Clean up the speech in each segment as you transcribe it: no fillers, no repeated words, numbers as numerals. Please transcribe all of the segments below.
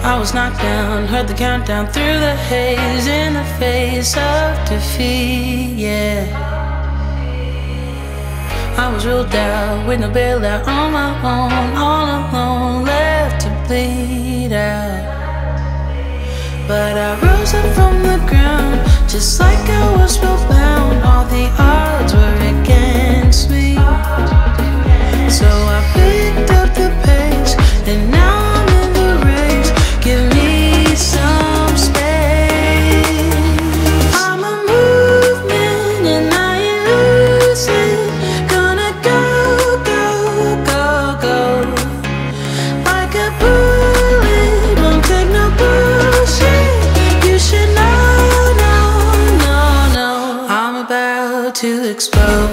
I was knocked down, heard the countdown through the haze, in the face of defeat, yeah. I was ruled out with no bailout, on my own, all alone, left to bleed out. But I rose up from the ground, just like I was spellbound. All the odds were against me, so I picked up the pace, and now I'm in the race. Give me some space. I'm a movement and I ain't losing. Gonna go, go, go, go, like a bullet, won't take no bullshit. You should know, no, no, no, I'm about to explode.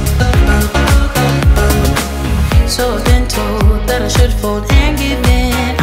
So I've been told that I should fold and give in.